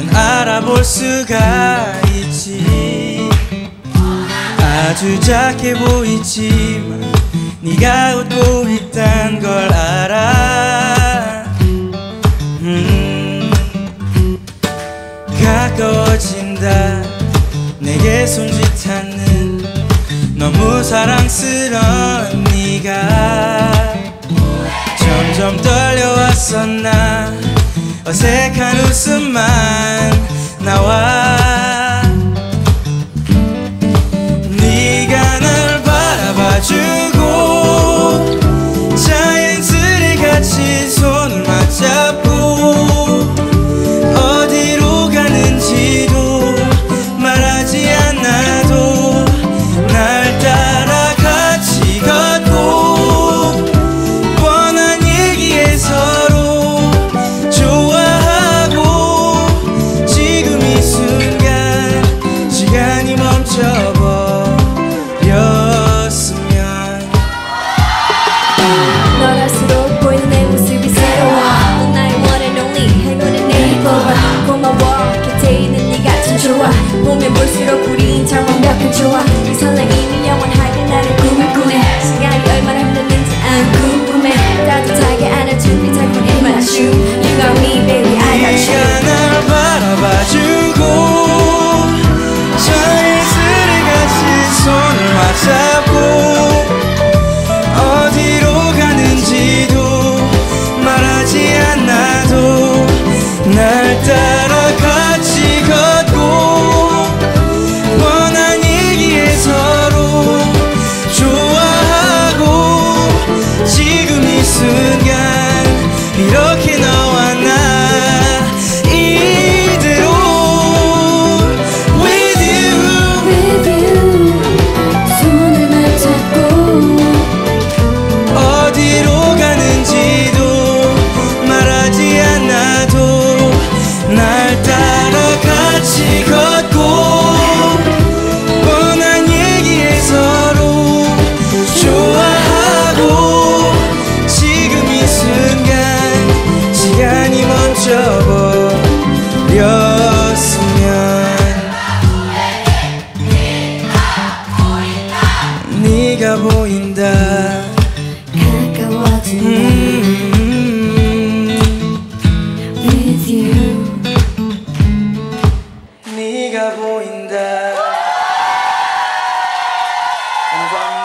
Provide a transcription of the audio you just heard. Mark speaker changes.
Speaker 1: 알아볼 수가 있지. 아주 작게 보이지만 네가 웃고 있단 걸 알아. 가까워진다 내게 손짓하는 너무 사랑스러운 네가. 점점 떨려왔어 나. 어색한 웃음만 나와. 네가 날 바라봐주고 자연스레 같이 손을 맞잡고 어디로 가는지도 말하지 않아도 날 따라 같이 걷고 뻔한 얘기에 서로 좋아하고 지금 이 순간 시간이 멈춰버렸으면.
Speaker 2: 널 할수록 보이는 내 모습이 새로워. 넌 나의 one and only 행운의 네이버가 고마워. 곁에 있는 네 같은 좋아. 보면 볼수록 우린 참 완벽한 조화. 이 설레임이 영원하게 나를 꿈을 꾸네. 시간이 얼마나 흘렀는지 안 궁금해. 따뜻하게 안아준 네 달콤 입맞춤. You got me baby I got you.
Speaker 1: 네가 날 바라봐주고 자연스레 같이 손을 맞잡고 어디로 가는지도 말하지 않아도 날 따라 같이 걷고 뻔한 얘기에 서로 좋아하고 지금 이 순간 이렇게 너와 나 이대로 with you.
Speaker 2: With you 손을 맞잡고
Speaker 1: 어디로 가는지도 말하지 않아도 날 따라 같이 걷고 뻔한 얘기에 서로 좋아하고 지금 이 순간 시간이 멈춰버렸으면. 네가 보인다
Speaker 2: 가까워진다 With you.
Speaker 1: 네가 보인다. 감사합니다.